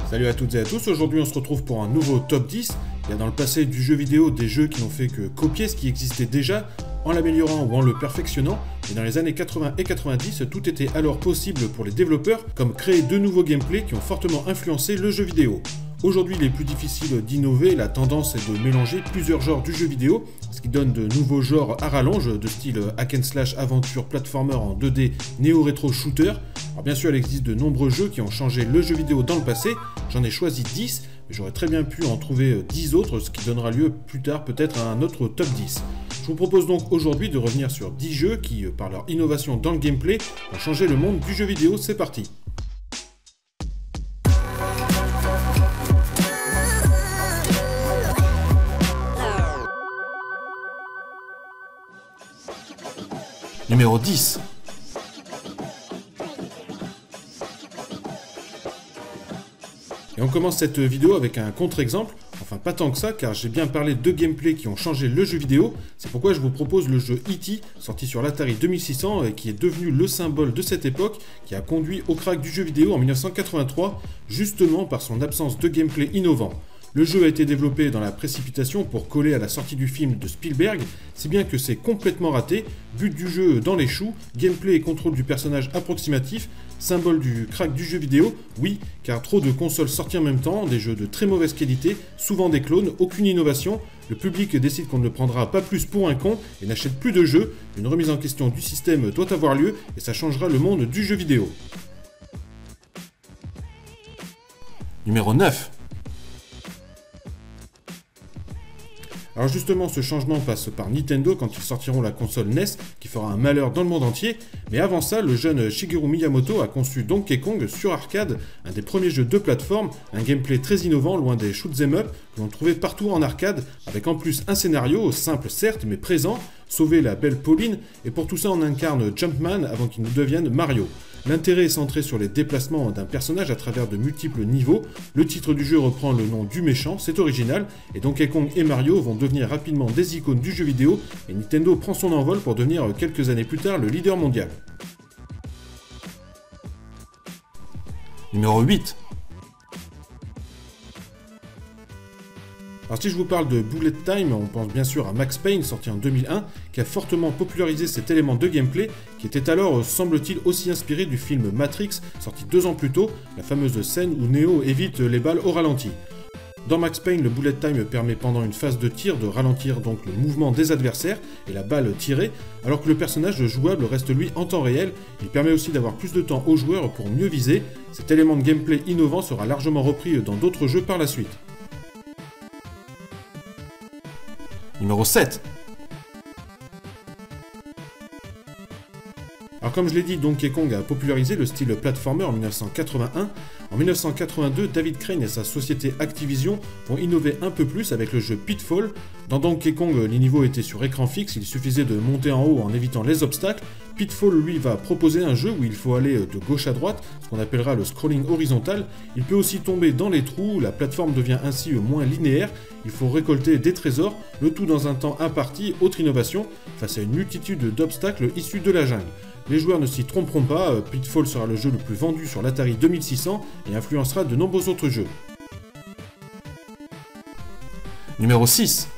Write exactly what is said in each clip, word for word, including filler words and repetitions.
Salut à toutes et à tous, aujourd'hui on se retrouve pour un nouveau top dix. Il y a dans le passé du jeu vidéo des jeux qui n'ont fait que copier ce qui existait déjà, en l'améliorant ou en le perfectionnant, et dans les années quatre-vingts et quatre-vingt-dix, tout était alors possible pour les développeurs, comme créer de nouveaux gameplays qui ont fortement influencé le jeu vidéo. Aujourd'hui, il est plus difficile d'innover, la tendance est de mélanger plusieurs genres du jeu vidéo, ce qui donne de nouveaux genres à rallonge, de style hack and slash, aventure, platformer en deux D, néo-rétro shooter. Alors bien sûr, il existe de nombreux jeux qui ont changé le jeu vidéo dans le passé, j'en ai choisi dix, mais j'aurais très bien pu en trouver dix autres, ce qui donnera lieu plus tard peut-être à un autre top dix. Je vous propose donc aujourd'hui de revenir sur dix jeux qui, par leur innovation dans le gameplay, ont changé le monde du jeu vidéo. C'est parti! Numéro dix. Et on commence cette vidéo avec un contre-exemple, enfin pas tant que ça car j'ai bien parlé de gameplay qui ont changé le jeu vidéo, c'est pourquoi je vous propose le jeu E T sorti sur l'Atari deux mille six cents et qui est devenu le symbole de cette époque, qui a conduit au crack du jeu vidéo en mille neuf cent quatre-vingt-trois, justement par son absence de gameplay innovant. Le jeu a été développé dans la précipitation pour coller à la sortie du film de Spielberg, si bien que c'est complètement raté, but du jeu dans les choux, gameplay et contrôle du personnage approximatif, symbole du crack du jeu vidéo, oui, car trop de consoles sorties en même temps, des jeux de très mauvaise qualité, souvent des clones, aucune innovation, le public décide qu'on ne le prendra pas plus pour un con et n'achète plus de jeux, une remise en question du système doit avoir lieu et ça changera le monde du jeu vidéo. Numéro neuf. Alors justement, ce changement passe par Nintendo quand ils sortiront la console N E S, qui fera un malheur dans le monde entier, mais avant ça, le jeune Shigeru Miyamoto a conçu Donkey Kong sur arcade, un des premiers jeux de plateforme, un gameplay très innovant, loin des shoot'em up que l'on trouvait partout en arcade, avec en plus un scénario, simple certes, mais présent, sauver la belle Pauline, et pour tout ça on incarne Jumpman avant qu'il ne devienne Mario. L'intérêt est centré sur les déplacements d'un personnage à travers de multiples niveaux. Le titre du jeu reprend le nom du méchant, c'est original, et Donkey Kong et Mario vont devenir rapidement des icônes du jeu vidéo, et Nintendo prend son envol pour devenir quelques années plus tard le leader mondial. Numéro huit. Alors si je vous parle de Bullet Time, on pense bien sûr à Max Payne, sorti en deux mille un, qui a fortement popularisé cet élément de gameplay, qui était alors, semble-t-il, aussi inspiré du film Matrix, sorti deux ans plus tôt, la fameuse scène où Neo évite les balles au ralenti. Dans Max Payne, le Bullet Time permet pendant une phase de tir de ralentir donc le mouvement des adversaires et la balle tirée, alors que le personnage jouable reste lui en temps réel. Il permet aussi d'avoir plus de temps aux joueurs pour mieux viser. Cet élément de gameplay innovant sera largement repris dans d'autres jeux par la suite. Numéro sept. Alors comme je l'ai dit, Donkey Kong a popularisé le style platformer en mille neuf cent quatre-vingt-un. En mille neuf cent quatre-vingt-deux, David Crane et sa société Activision vont innover un peu plus avec le jeu Pitfall. Dans Donkey Kong, les niveaux étaient sur écran fixe, il suffisait de monter en haut en évitant les obstacles. Pitfall, lui, va proposer un jeu où il faut aller de gauche à droite, ce qu'on appellera le scrolling horizontal. Il peut aussi tomber dans les trous, la plateforme devient ainsi moins linéaire, il faut récolter des trésors, le tout dans un temps imparti. Autre innovation, face à une multitude d'obstacles issus de la jungle. Les joueurs ne s'y tromperont pas, Pitfall sera le jeu le plus vendu sur l'Atari deux mille six cents et influencera de nombreux autres jeux. Numéro six.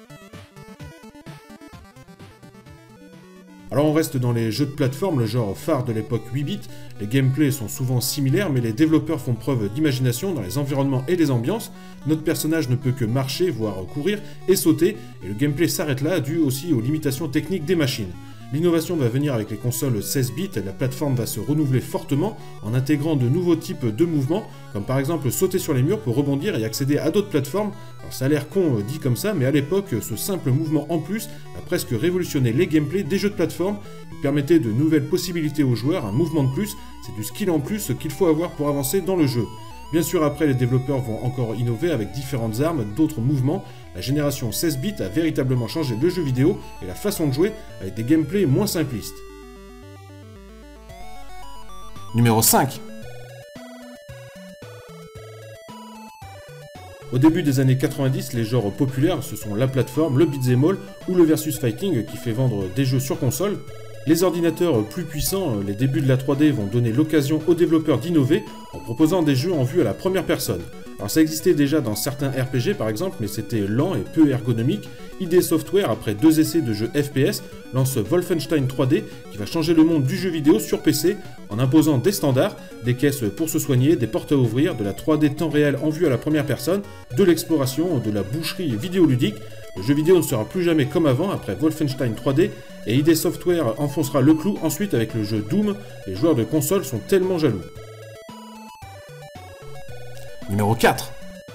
Alors on reste dans les jeux de plateforme, le genre phare de l'époque huit bits, les gameplays sont souvent similaires mais les développeurs font preuve d'imagination dans les environnements et les ambiances. Notre personnage ne peut que marcher, voire courir et sauter, et le gameplay s'arrête là, dû aussi aux limitations techniques des machines. L'innovation va venir avec les consoles seize bits, la plateforme va se renouveler fortement en intégrant de nouveaux types de mouvements, comme par exemple sauter sur les murs pour rebondir et accéder à d'autres plateformes. Alors ça a l'air con dit comme ça, mais à l'époque, ce simple mouvement en plus a presque révolutionné les gameplays des jeux de plateforme. Il permettait de nouvelles possibilités aux joueurs, un mouvement de plus, c'est du skill en plus qu'il faut avoir pour avancer dans le jeu. Bien sûr, après, les développeurs vont encore innover avec différentes armes, d'autres mouvements. La génération seize bits a véritablement changé le jeu vidéo et la façon de jouer avec des gameplays moins simplistes. Numéro cinq. Au début des années quatre-vingt-dix, les genres populaires, ce sont la plateforme, le beat'em all ou le versus fighting qui fait vendre des jeux sur console. Les ordinateurs plus puissants, les débuts de la trois D vont donner l'occasion aux développeurs d'innover en proposant des jeux en vue à la première personne. Alors ça existait déjà dans certains R P G par exemple, mais c'était lent et peu ergonomique. I D Software, après deux essais de jeux F P S, lance Wolfenstein trois D qui va changer le monde du jeu vidéo sur P C en imposant des standards, des caisses pour se soigner, des portes à ouvrir, de la trois D temps réel en vue à la première personne, de l'exploration, de la boucherie vidéoludique. Le jeu vidéo ne sera plus jamais comme avant après Wolfenstein trois D et I D Software enfoncera le clou ensuite avec le jeu Doom. Les joueurs de console sont tellement jaloux. Numéro quatre.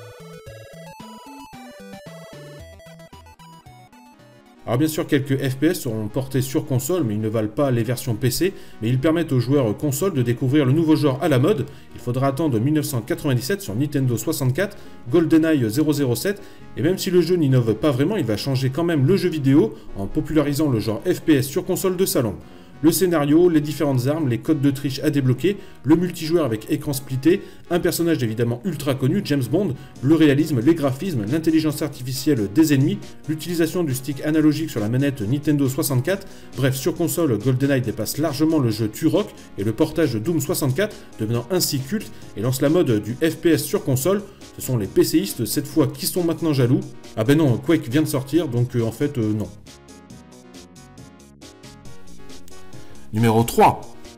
Alors bien sûr, quelques F P S seront portés sur console, mais ils ne valent pas les versions P C, mais ils permettent aux joueurs console de découvrir le nouveau genre à la mode. Il faudra attendre mille neuf cent quatre-vingt-dix-sept sur Nintendo soixante-quatre, GoldenEye zéro zéro sept, et même si le jeu n'innove pas vraiment, il va changer quand même le jeu vidéo en popularisant le genre F P S sur console de salon. Le scénario, les différentes armes, les codes de triche à débloquer, le multijoueur avec écran splitté, un personnage évidemment ultra connu, James Bond, le réalisme, les graphismes, l'intelligence artificielle des ennemis, l'utilisation du stick analogique sur la manette Nintendo soixante-quatre, bref, sur console, GoldenEye dépasse largement le jeu Turok et le portage Doom soixante-quatre, devenant ainsi culte et lance la mode du F P S sur console. Ce sont les PCistes cette fois qui sont maintenant jaloux. Ah ben non, Quake vient de sortir, donc euh, en fait euh, non. Numéro trois.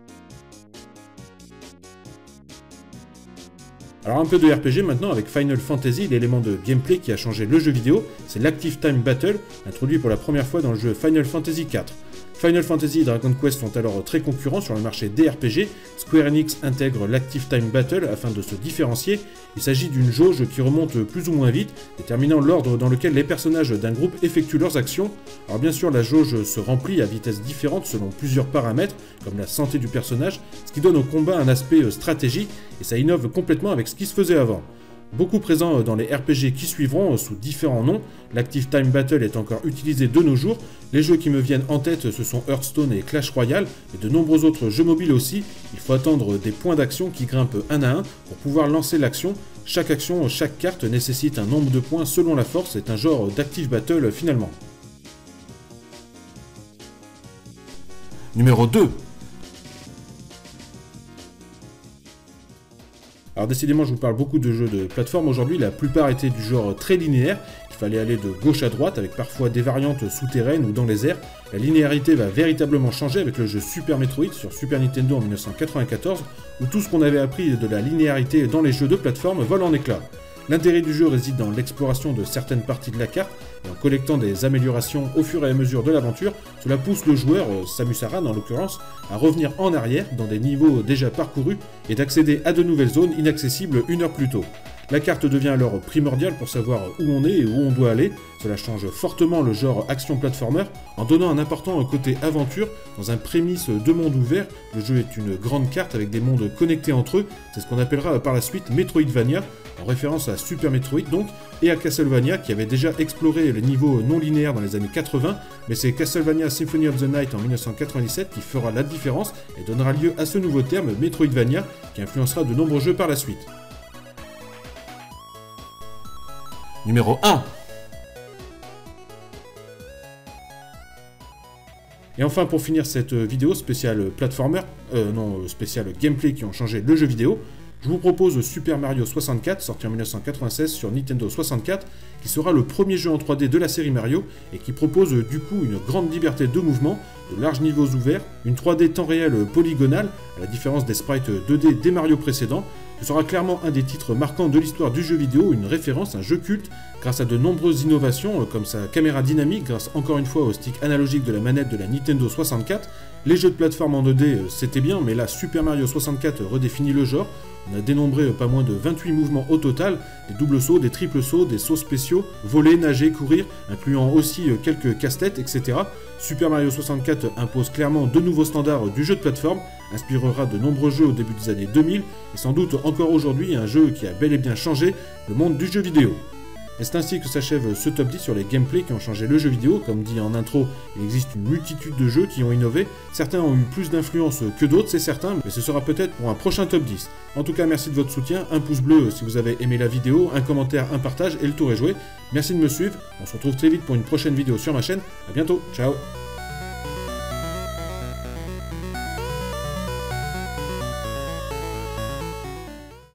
Alors un peu de R P G maintenant avec Final Fantasy, l'élément de gameplay qui a changé le jeu vidéo, c'est l'Active Time Battle, introduit pour la première fois dans le jeu Final Fantasy quatre. Final Fantasy et Dragon Quest sont alors très concurrents sur le marché des R P G. Square Enix intègre l'Active Time Battle afin de se différencier. Il s'agit d'une jauge qui remonte plus ou moins vite, déterminant l'ordre dans lequel les personnages d'un groupe effectuent leurs actions. Alors bien sûr, la jauge se remplit à vitesse différente selon plusieurs paramètres, comme la santé du personnage, ce qui donne au combat un aspect stratégique, et ça innove complètement avec ce qui se faisait avant. Beaucoup présent dans les R P G qui suivront sous différents noms, l'Active Time Battle est encore utilisé de nos jours. Les jeux qui me viennent en tête ce sont Hearthstone et Clash Royale, mais de nombreux autres jeux mobiles aussi. Il faut attendre des points d'action qui grimpent un à un pour pouvoir lancer l'action. Chaque action, chaque carte nécessite un nombre de points selon la force, c'est un genre d'Active Battle finalement. Numéro deux. Alors décidément, je vous parle beaucoup de jeux de plateforme aujourd'hui, la plupart étaient du genre très linéaire, il fallait aller de gauche à droite avec parfois des variantes souterraines ou dans les airs. La linéarité va véritablement changer avec le jeu Super Metroid sur Super Nintendo en mille neuf cent quatre-vingt-quatorze, où tout ce qu'on avait appris de la linéarité dans les jeux de plateforme vole en éclats. L'intérêt du jeu réside dans l'exploration de certaines parties de la carte, et en collectant des améliorations au fur et à mesure de l'aventure, cela pousse le joueur, Samus Aran en l'occurrence, à revenir en arrière dans des niveaux déjà parcourus et d'accéder à de nouvelles zones inaccessibles une heure plus tôt. La carte devient alors primordiale pour savoir où on est et où on doit aller. Cela change fortement le genre action-platformer en donnant un important côté aventure dans un prémisse de monde ouvert. Le jeu est une grande carte avec des mondes connectés entre eux. C'est ce qu'on appellera par la suite Metroidvania, en référence à Super Metroid donc, et à Castlevania qui avait déjà exploré les niveaux non linéaires dans les années quatre-vingts, mais c'est Castlevania Symphony of the Night en mille neuf cent quatre-vingt-dix-sept qui fera la différence et donnera lieu à ce nouveau terme Metroidvania qui influencera de nombreux jeux par la suite. Numéro un. Et enfin, pour finir cette vidéo spéciale platformer, euh, non, spéciale gameplay qui ont changé le jeu vidéo, je vous propose Super Mario soixante-quatre, sorti en mille neuf cent quatre-vingt-seize sur Nintendo soixante-quatre, qui sera le premier jeu en trois D de la série Mario, et qui propose du coup une grande liberté de mouvement, de larges niveaux ouverts, une trois D temps réel polygonale, à la différence des sprites deux D des Mario précédents. Ce sera clairement un des titres marquants de l'histoire du jeu vidéo, une référence, un jeu culte, grâce à de nombreuses innovations, comme sa caméra dynamique, grâce encore une fois au stick analogique de la manette de la Nintendo soixante-quatre. Les jeux de plateforme en deux D, c'était bien, mais là, Super Mario soixante-quatre redéfinit le genre. On a dénombré pas moins de vingt-huit mouvements au total, des doubles sauts, des triples sauts, des sauts spéciaux, voler, nager, courir, incluant aussi quelques casse-têtes, et cetera. Super Mario soixante-quatre impose clairement de nouveaux standards du jeu de plateforme, inspirera de nombreux jeux au début des années deux mille, et sans doute encore aujourd'hui un jeu qui a bel et bien changé le monde du jeu vidéo. Et c'est ainsi que s'achève ce top dix sur les gameplays qui ont changé le jeu vidéo. Comme dit en intro, il existe une multitude de jeux qui ont innové. Certains ont eu plus d'influence que d'autres, c'est certain, mais ce sera peut-être pour un prochain top dix. En tout cas, merci de votre soutien, un pouce bleu si vous avez aimé la vidéo, un commentaire, un partage et le tour est joué. Merci de me suivre, on se retrouve très vite pour une prochaine vidéo sur ma chaîne. A bientôt, ciao.